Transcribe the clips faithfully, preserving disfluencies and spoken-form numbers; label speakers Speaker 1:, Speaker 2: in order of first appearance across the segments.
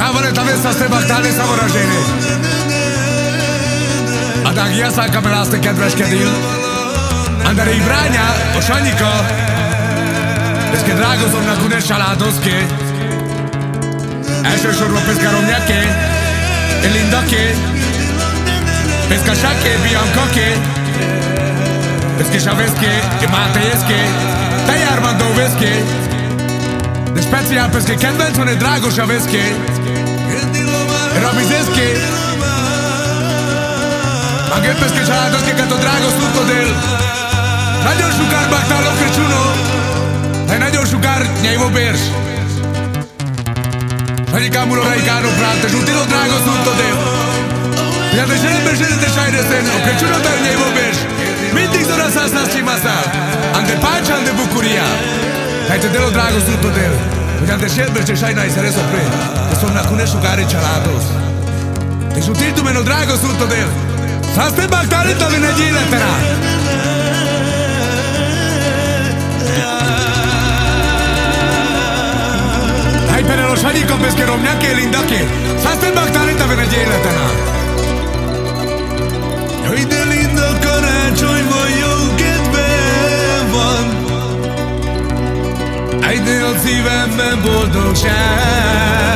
Speaker 1: Cavale tave să se bactale să vorăjene. Adagia sa camelaste kedves kedil. Andare Ibrania, Oșanică. Desche dragostom na kunes családoszké. Elsősorban Peszka Romnyáké, Elindaké, Peszka Sáké, Biancaké, Peszke Saveszké, Mátészké, Tejármandó Veszké, de speciál Peszke kedvencone Drágosa Veszké, Rabizeszké, Magel Peszke családoszké, kato Drágos tudtod el. Nagyon sukár baktálok Crăciunul, hai nagyon sukár nyejvo bérš. Adică amulora Icanu Prante, Jutilo Dragos tudtod el. Ja te želem želite šajde sen, o Crăciunul dar nyejvo bérš. Mindig zora sa sa csimasa, ande páča, ande bucuria. Hai te delo Dragos tudtod el. Ja te želem že šajna i sere sopre, că som na kunes sukari családos. Te Jutil tu meno Dragos tudtod el. Sa ste baktali tali nedjile tera. Hai pe Oșanică, Peszke Romnyáké, Elindaké, să te bactale tave nedjile tena.
Speaker 2: Jaj, de Linda, karácsony van, jó kedve van. Aj, de a szívemben boldogság.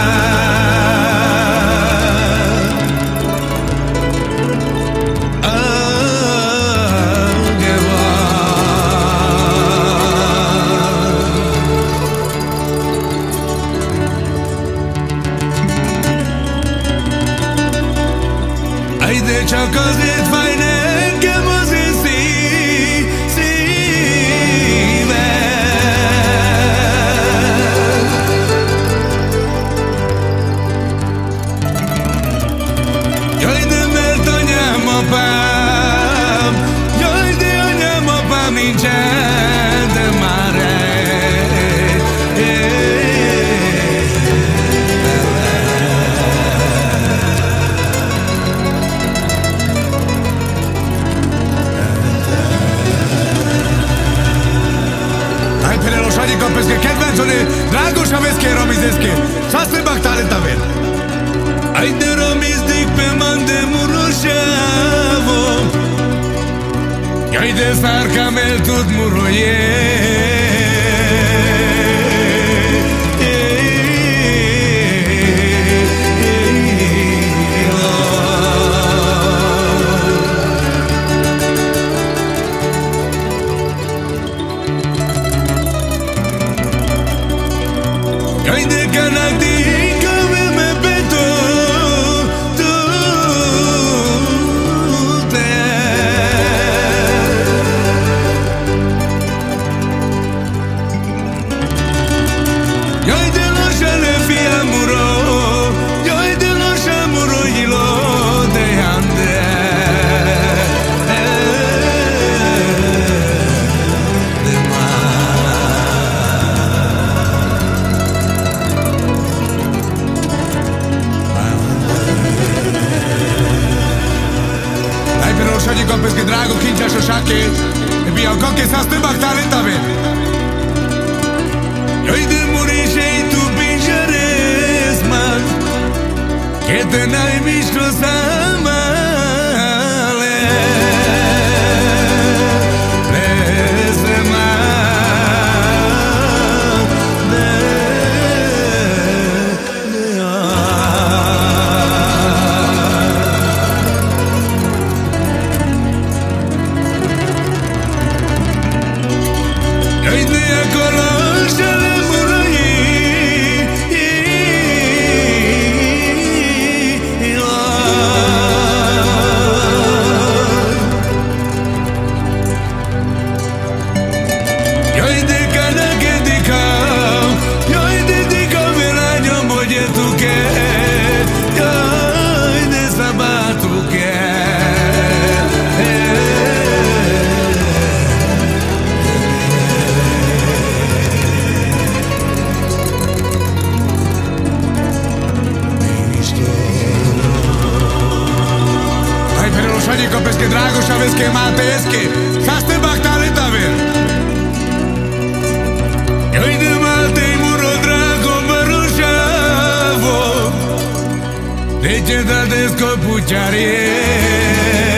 Speaker 2: De csak azért fáj nekem az én szív, szívem. Jaj, de mert anyám, apám, jaj, de anyám, apám nincsen, de már egy,
Speaker 1: Oșanică, Peszke kedvencone Drágosa Veszké, Rabizeszké, să te bactale tave.
Speaker 2: Aj, de ramizdik pe mande muroșavo.
Speaker 1: Jaj, de szárkám el tud muroje.
Speaker 2: Jaj, de canadică vreme pe tot, tot-e. Jaj, de lasă le fie muro, jaj, de lasă muro ilo de ande.
Speaker 1: Oșanică, Peszke Drago, Kincsa Sáké, Biancaké, să te bactale tave.
Speaker 2: Jaj, de murișei tu pinjarez, man, que te n-ai mișto samale. Lese man, de, de Jaj, de acolo șele murăi. Jaj, de canaghe di cau, jaj, de di cau velagno moglie tu che, jaj, de sabatu che.
Speaker 1: Oșanică, Peszke Drágosa Veszké, Mátészké, să te bactale tave.
Speaker 2: Jaj, de Mátej muro, Drago, Barušavo.
Speaker 1: te dadesco pucciare.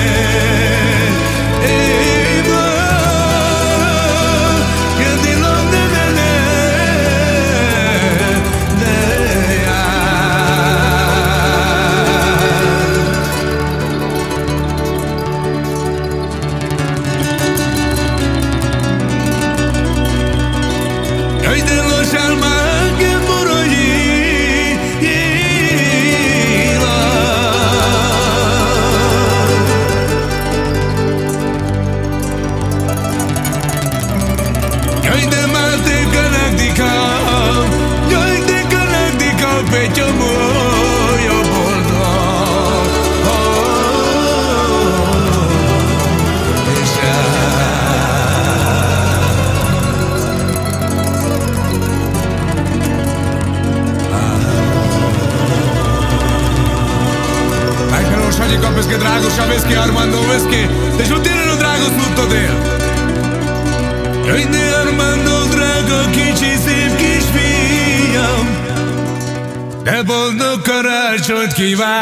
Speaker 1: Vezi că Dragoșa, vezi că Armando, vezi că deci nu tine nu Dragos nu tot de el. Uite Armando, Drago, che ci sei che spiam de bolno karachot ki va.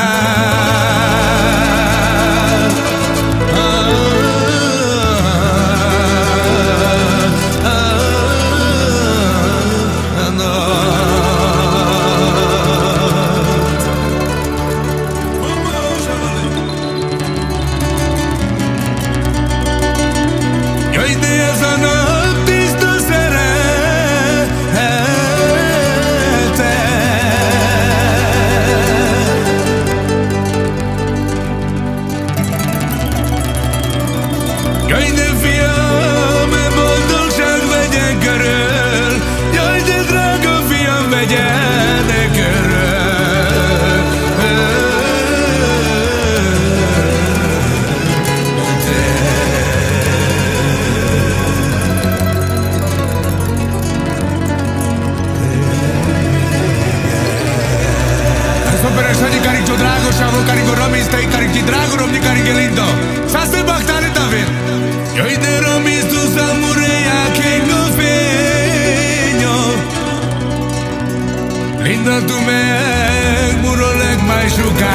Speaker 2: Dragoșa, carico Romi, stai carichi Drago, Romi carichi lindo. Sa se bachtare David. Yo de Romi tu samureia che no feño. Lindo tu me muro leg mai shuka.